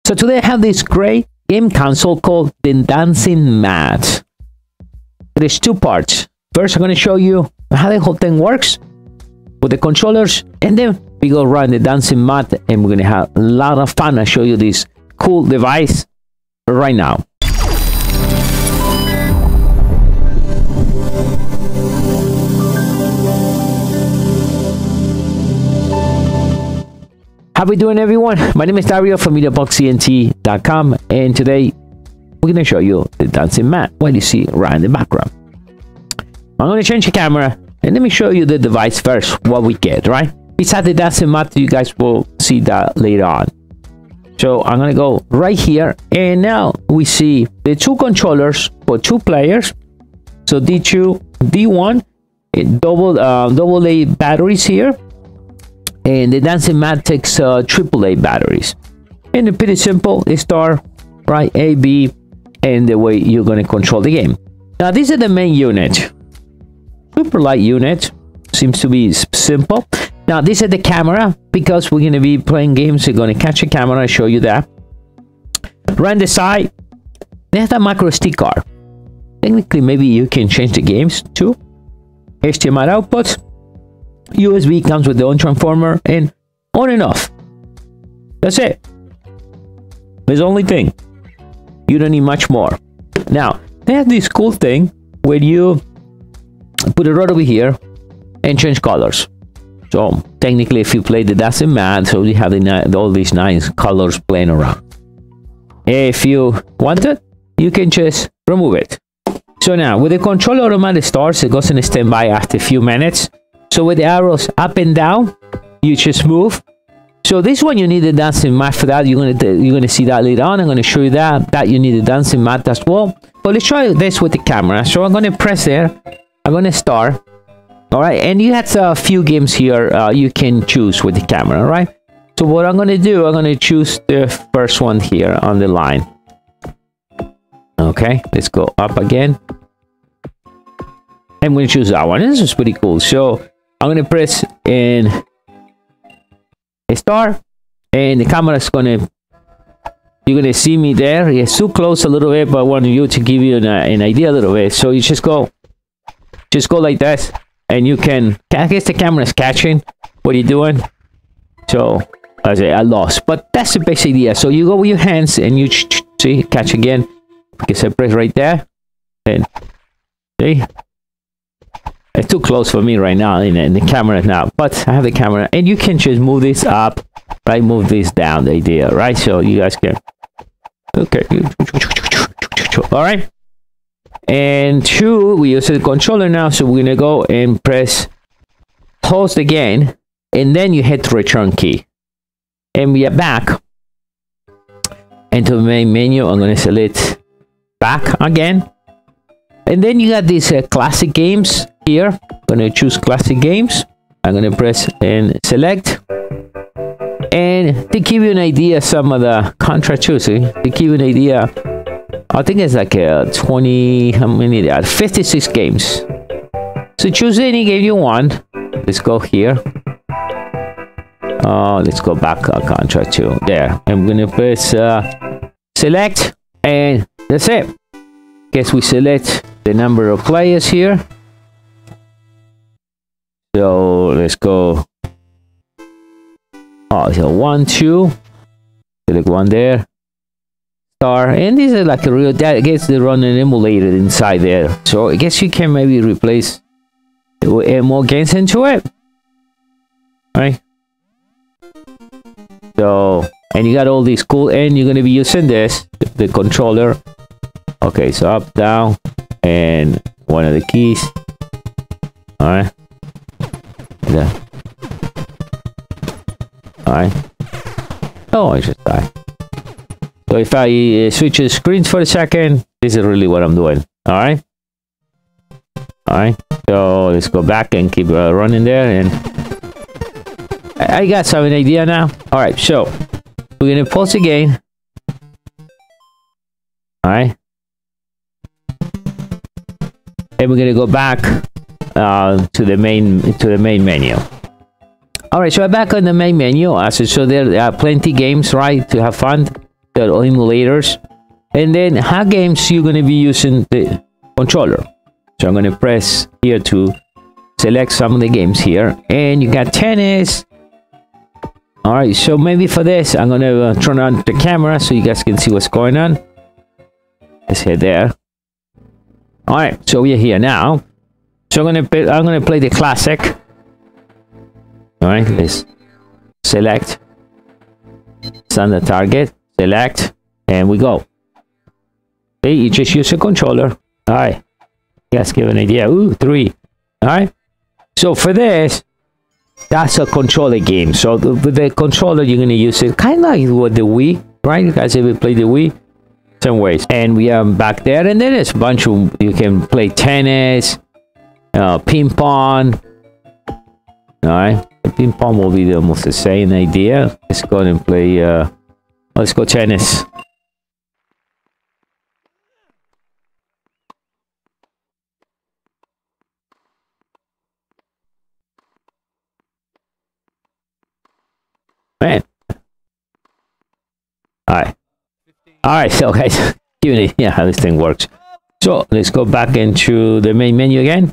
So today I have this great game console called the Dancing MAThe. There's two parts. First, I'm going to show you how the whole thing works with the controllers, and then we go run the Dancing MAThe, and we're going to have a lot of fun. I'll show you this cool device right now. How we doing, everyone? My name is Dario from mediaboxenT.com, and today we're going to show you the Dancing MAThe, what you see right in the background. I'm going to change the camera, and let me show you the device first, what we get, right? Besides the Dancing MAThe, you guys will see that later on. So I'm going to go right here, and now we see the two controllers for two players. So D2, D1, double A batteries here. And the Dancing MAThe takes AAA batteries. And it's pretty simple. It's start, right, A, B, and the way you're going to control the game. Now, this is the main unit. Super light unit. Seems to be simple. Now, this is the camera, because we're going to be playing games. We're going to catch a camera. I'll show you that. Right on the side, there's a micro SD card. Technically, maybe you can change the games too. HDMI output. USB comes with the own transformer, and on and off. That's it. It's the only thing. You don't need much more. Now, they have this cool thing where you put it right over here and change colors. So technically, if you play the Dancing MAThe, so you have all these nice colors playing around. If you want it, you can just remove it. So now, with the controller automatic starts, it goes in standby after a few minutes. So with the arrows up and down, you just move. So this one you need the Dancing MAThe for that. You're gonna see that later on. I'm gonna show you that you need the Dancing MAThe as well. But let's try this with the camera. So I'm gonna press there. I'm gonna start. All right, and you have a few games here you can choose with the camera. All right. So what I'm gonna do, I'm gonna choose the first one here on the line. Okay, let's go up again. I'm gonna choose that one. This is pretty cool. So I'm gonna press and start, and the camera is you're gonna see me there. It's too close a little bit, but I want you to give you an idea a little bit. So you just go like this, and you can. I guess the camera is catching what you're doing. So I lost, but that's the basic idea. So you go with your hands, and you see catch again, because I press right there, and see. It's too close for me right now in the camera now, but I have the camera, and you can just move this up, right? Move this down, the idea, right? So you guys can, okay, all right. And two, we use the controller now, so we're gonna go and press pause again, and then you hit the return key, and we are back into the main menu. I'm gonna select back again. And then you got these classic games here. I'm gonna choose classic games. I'm gonna press and select. And to give you an idea, some of the Contra too, see? To give you an idea, I think it's like 20, how many there are? 56 games. So choose any game you want. Let's go here. Let's go back Contra 2. There. I'm gonna press select, and that's it. Guess we select the number of players here. So let's go. Oh, so 1, 2. Select one there. Star, and this is like a real. That gets the run and emulated inside there. So I guess you can maybe replace more games into it, right? So, and you got all these cool, and you're gonna be using this the controller. Okay, so up, down, and one of the keys. All right. Yeah. All right. Oh, I just died. So if I switch the screens for a second, this is really what I'm doing. All right. All right. So let's go back and keep running there, and I got some idea now. All right. So we're gonna pause again. All right. And we're gonna go back to the main menu. All right, so I'm back on the main menu. So there are plenty games, right, to have fun. the emulators. And then how games you're going to be using the controller. So I'm going to press here to select some of the games here, and you got tennis. All right, so maybe for this I'm going to turn on the camera so you guys can see what's going on. Let's hit there. All right, so we're here now. So I'm going to play the classic. All right, let's select standard target, select, and we go. Okay, you just use a controller. All right, you guys give an idea. Ooh, 3. All right, so for this, that's a controller game. So with the controller, you're going to use it kind of like with the Wii, right? You guys ever play the Wii? Some ways. And we are back there, and then there's a bunch of, you can play tennis, ping pong. All right, the ping pong will be almost the same idea. Let's go and play. Let's go tennis. Man. All right, so guys, yeah, how this thing works. So let's go back into the main menu again.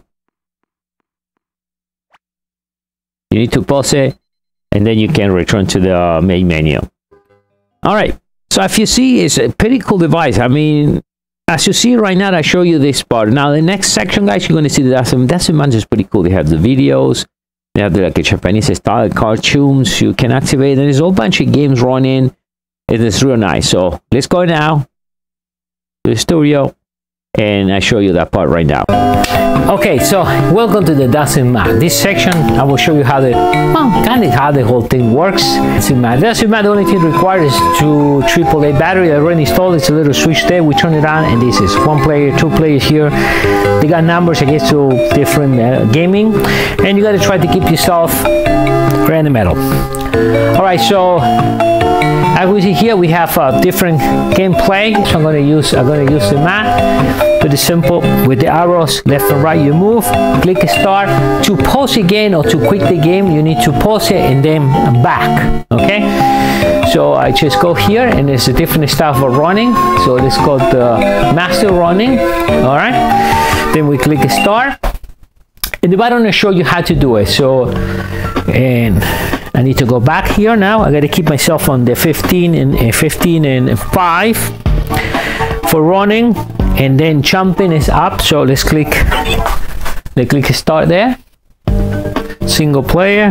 You need to pause it, and then you can return to the main menu. All right, so if you see, it's a pretty cool device. I mean, as you see right now, I show you this part. Now the next section, guys, you're going to see that's is pretty cool. They have the videos. They have like a Japanese style cartoons you can activate, and there's a whole bunch of games running. It is real nice. So let's go now to the studio, and I show you that part right now. Okay, so welcome to the Dancing Math. This section, I will show you how the how the whole thing works. Dancing Math. The only thing required is to AAA battery. I already installed. It's a little switch there. We turn it on, and this is 1 player, 2 players here. They got numbers against to different gaming, and you got to try to keep yourself right in the middle. All right, so as we see here, we have different gameplay. So I'm going to use the map. Pretty simple. With the arrows left and right, you move. Click start. To pause again or to quit the game, you need to pause it and then back. Okay. So I just go here, and there's a different style of running. So it's called master running. All right. Then we click start. And the button will show you how to do it. So, and I need to go back here now. I got to keep myself on the 15 and 5 for running, and then jumping is up. So let's click start there. Single player,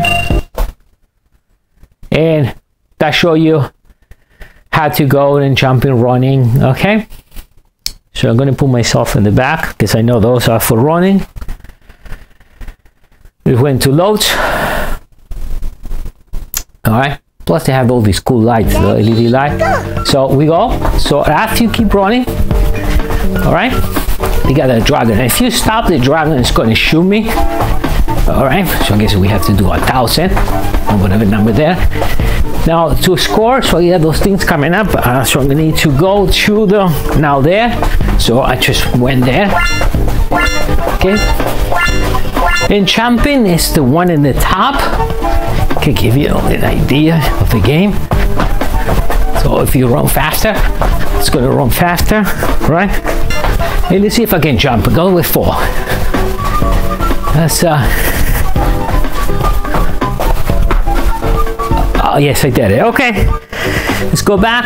and that show you how to go and jumping, running. Okay. So I'm going to put myself in the back because I know those are for running. We went to loads. All right, plus they have all these cool lights, the LED light. So we go. So after you keep running, all right, you got a dragon. If you stop, the dragon is going to shoot me. All right, so I guess we have to do 1,000 or whatever number there. Now to score, so you have those things coming up. So I'm going to need to go to the now there. So I just went there. Okay, and jumping is the one in the top. Can give you an idea of the game. So if you run faster, it's going to run faster, right? And let's see if I can jump. Go with 4. That's oh yes, I did it. Okay, let's go back.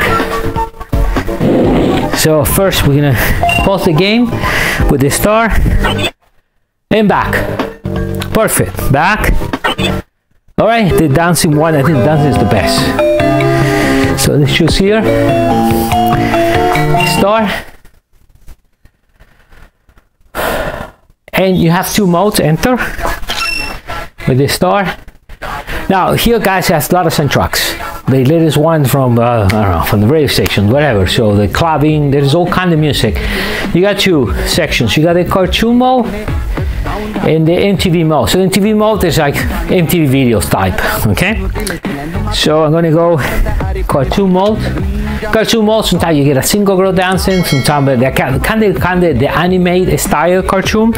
So first we're gonna pause the game with the star and back. Perfect. Back. All right, the dancing one, I think dancing is the best. So let's choose here. Start. And you have 2 modes, enter. With the star. Now here guys has a lot of soundtracks. The latest one from, I don't know, from the radio station, whatever. So the clubbing, there's all kind of music. You got 2 sections. You got the cartoon mode and the MTV mode. So MTV mode is like MTV videos type, okay? So I'm gonna go cartoon mode. Cartoon mode, sometimes you get a single girl dancing, sometimes they kind of the animated style cartoon.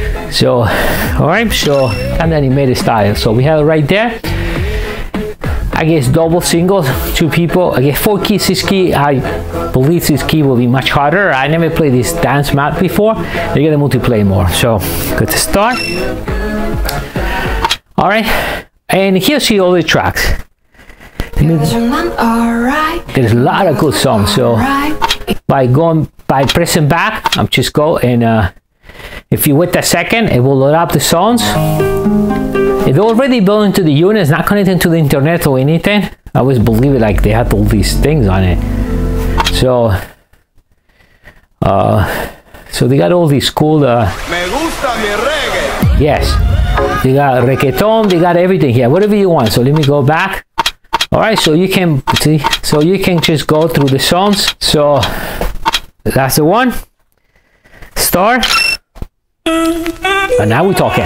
So, all right, so kind of animated style. So we have it right there. I guess double, single, 2 people. I guess 4 keys, 6 key. I believe this key will be much harder. I never played this dance mat before. You're gonna multiplayer more. So good to start. All right, and here's all the tracks. There's a lot of good songs. So by pressing back, I'm just go and if you wait a second, it will load up the songs. It's already built into the unit. It's not connected to the internet or anything. I always believe it like they had all these things on it. So so they got all these cool yes, they got reggaeton, they got everything here, whatever you want. So let me go back. All right, so you can see, so you can just go through the songs. So that's the one. Start. And now we're talking.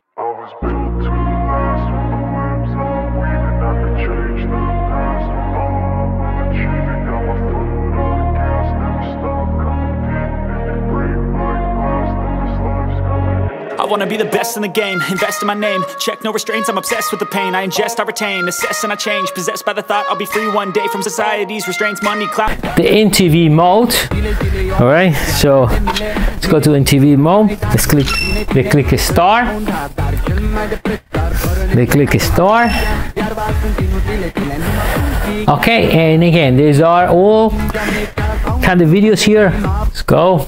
I wanna be the best in the game, invest in my name, check no restraints, I'm obsessed with the pain. I ingest, I retain, assess and I change, possessed by the thought I'll be free one day from society's restraints, money, clout. The MTV mode. All right, so let's go to MTV mode. Let's click, they click a star. They click a star. Okay, and again, these are all kind of videos here. Let's go.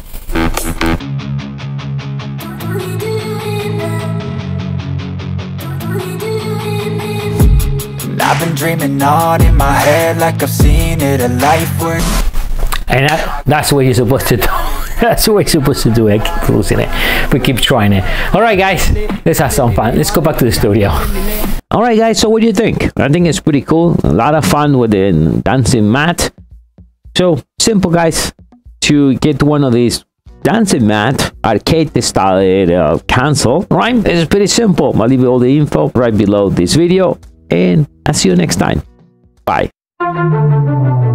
I've been dreaming on in my head like I've seen it, a life worth. And that's what you're supposed to do. That's what you're supposed to do. I keep losing it, but keep trying it. All right, guys, let's have some fun. Let's go back to the studio. All right, guys, so what do you think? I think it's pretty cool. A lot of fun with the dancing mat. So simple, guys, to get one of these dancing mat arcade style console, right? It's pretty simple. I'll leave you all the info right below this video, and I'll see you next time. Bye.